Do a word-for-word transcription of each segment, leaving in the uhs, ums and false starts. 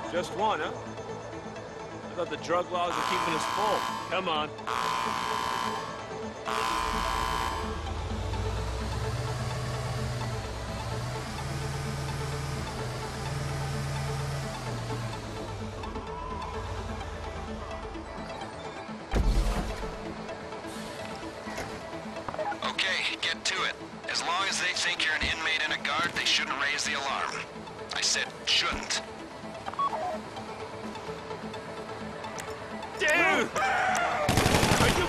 Just one, huh? I thought the drug laws were keeping us full. Come on. Okay, get to it. As long as they think you're an inmate and a guard, they shouldn't raise the alarm. I said shouldn't. Dude! Are you...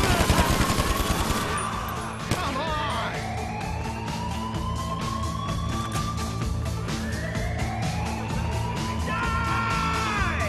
Come on! Die!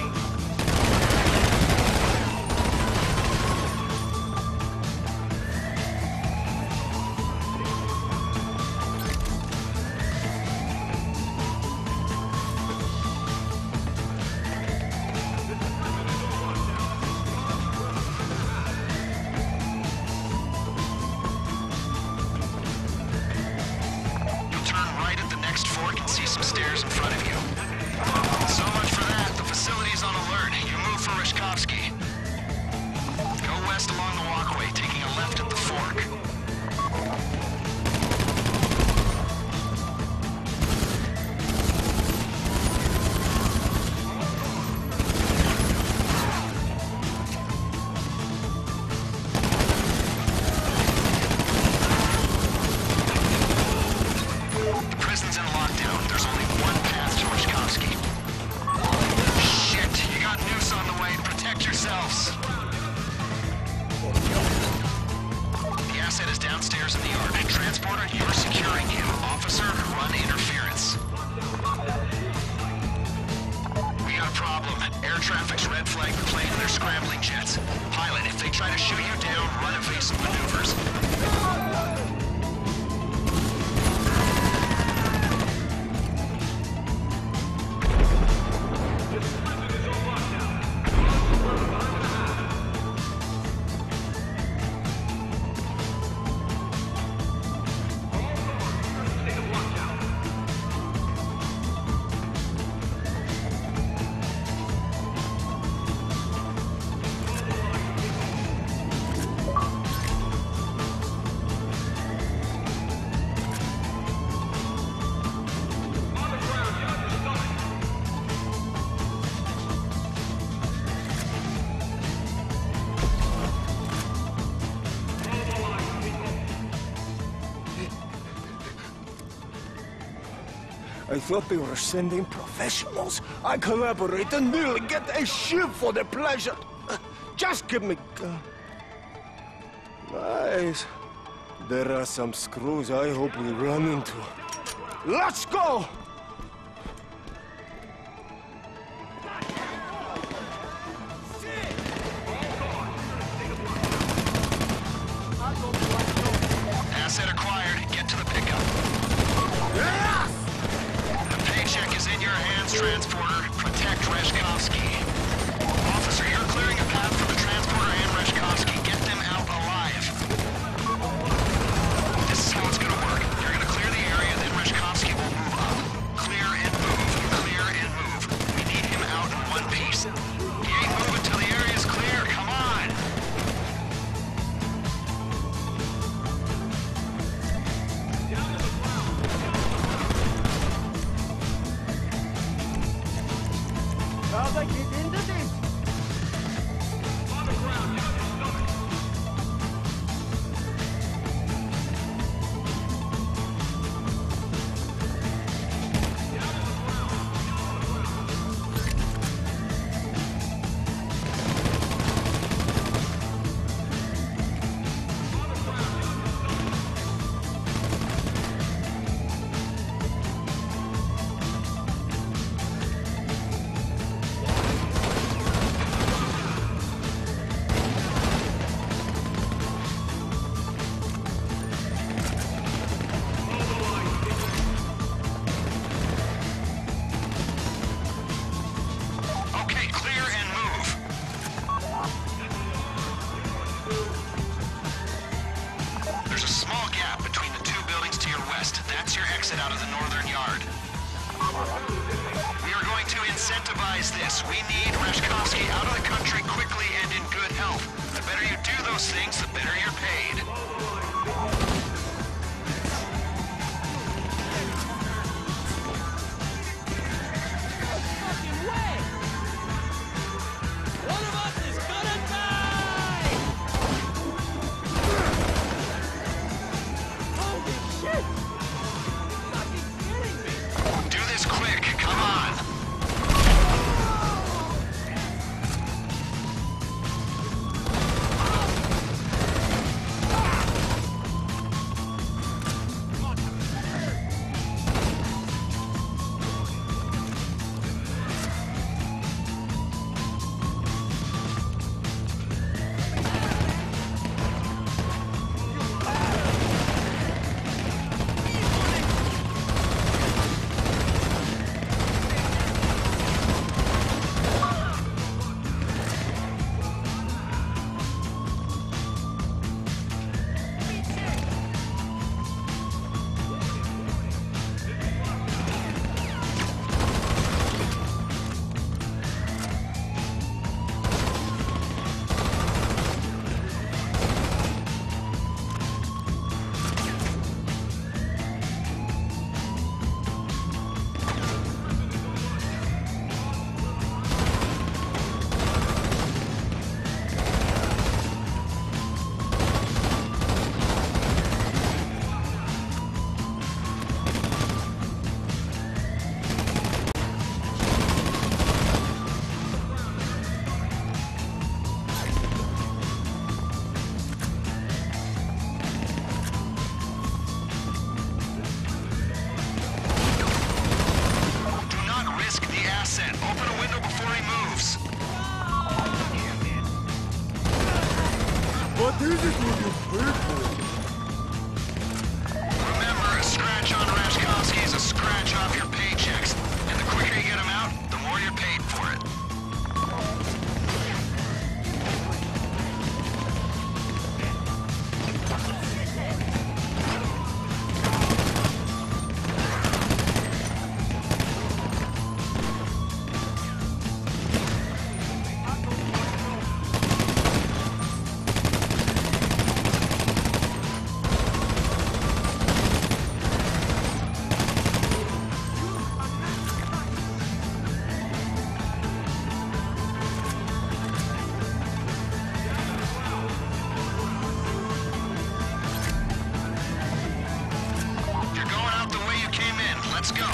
Stairs in front of you. So much for that. The facility's on alert. You move for Reshkovsky. Go west along the walkway, taking a left at the fork. The prison's in lockdown. There's only one path to Reshkovsky. Shit! You got noose on the way. Protect yourselves. The asset is downstairs in the yard. Transporter, you're securing him. Officer, run interference. We got a problem. Air traffic's red flagged the plane and they're scrambling jets. Pilot, if they try to shoot you down, run evasive maneuvers. I thought they were sending professionals. I collaborate and nearly get a ship for the pleasure. Just give me... Uh, nice. There are some screws I hope we run into. Let's go! Asset acquired. Get to the pickup. Yes! The paycheck is in your hands, transporter. Protect Reshkovsky. Officer, you're clearing a path for the transporter and Reshkovsky. Get them out alive. This is how it's gonna work. You're gonna clear the area, then Reshkovsky will move up. Clear and move. Clear and move. We need him out in one piece. He ain't moving till the area's clear. Come on! How'd I get into this? realize this. We need Reshkovsky out of the country quickly and in good health. The better you do those things, the better you're paid. Fucking way! One of us is gonna die! Holy shit! You're fucking kidding me! Do this quick. Come on. What is it with you people? Remember, a scratch on Reshkovsky is a scratch off your paychecks. And the quicker you get him out, the more you're paid for it. Let's go.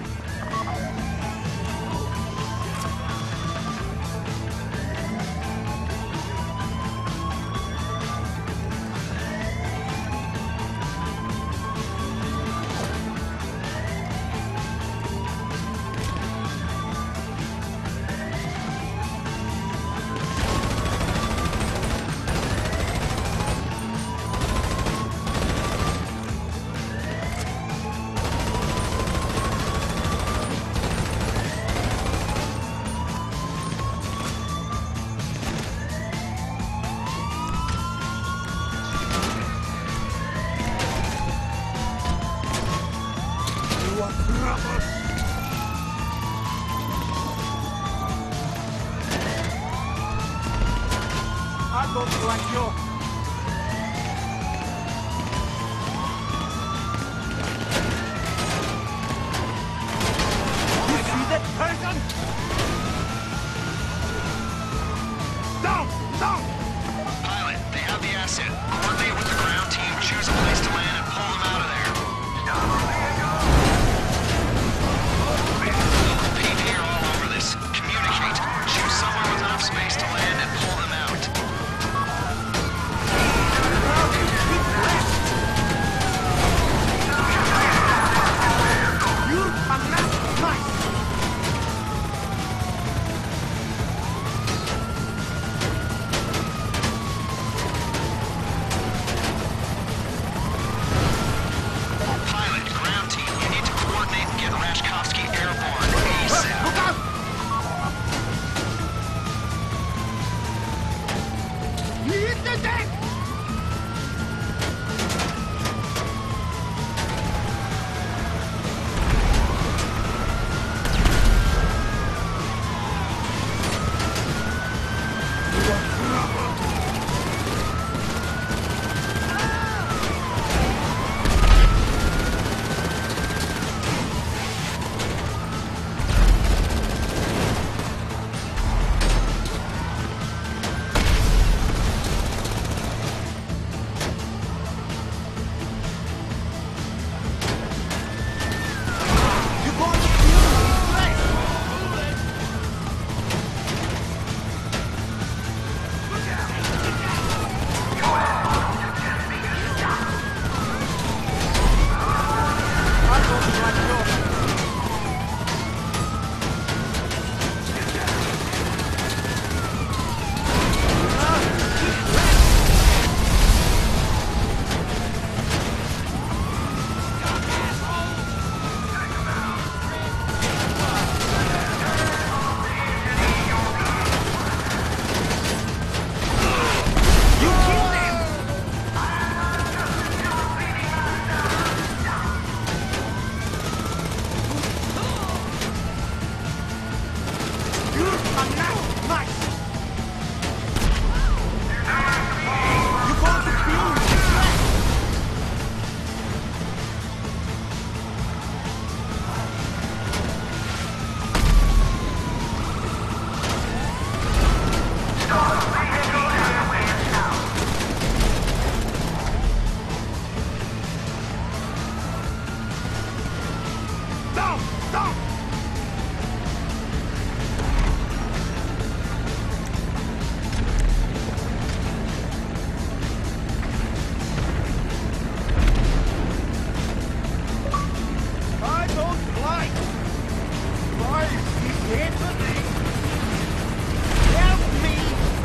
I don't like you. You see that person? Down! Down! Pilot, they have the asset. Coordinate with the ground team, choose a place to land, and pull them out of there. Local P D are all over this. Communicate. Choose somewhere with enough space to land and pull them out. And now, nice! You're going to kill me! Down! Down! I don't like why is he happening? Help me!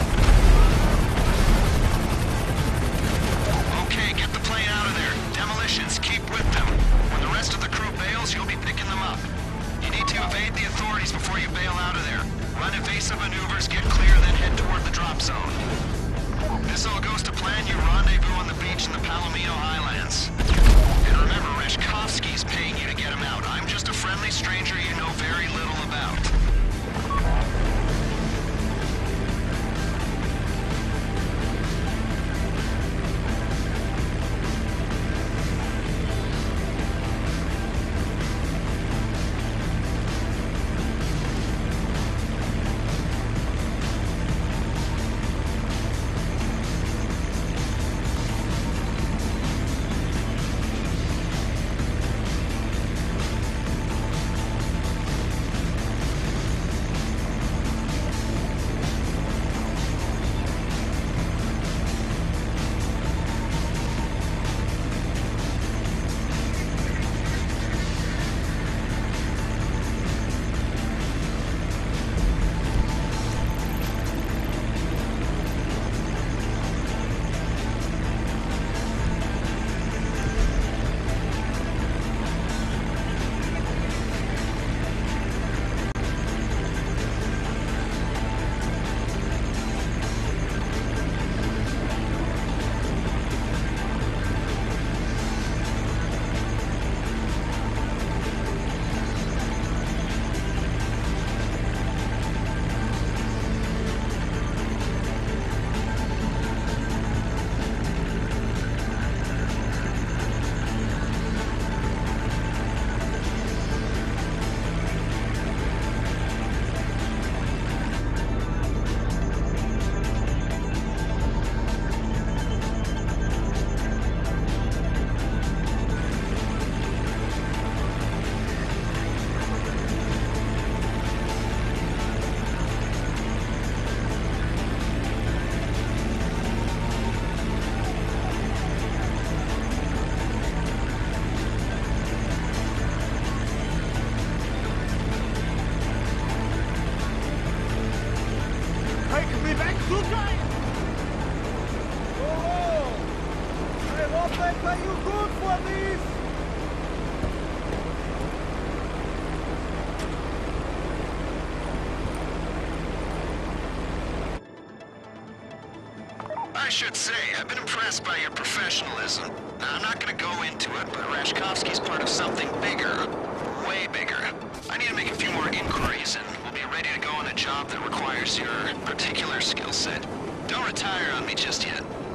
Okay, get the plane out of there. Demolitions, keep with them. When the rest of the crew bails, you'll be picking them up. You need to evade the authorities before you bail out of there. Run evasive maneuvers, get clear, then head toward the drop zone. This all goes to plan, you rendezvous on the beach in the Palomino Highlands. And remember, Reshkovsky's paying you to get him out. I'm just a friendly stranger you know very little about. Take me back to time! Oh, I hope I pay you good for this! I should say, I've been impressed by your professionalism. Now, I'm not gonna go into it, but Reshkovsky's part of something bigger. Way bigger. I need to make a few more inquiries, and we'll be ready to go on a job that requires your particular skill set. Don't retire on me just yet.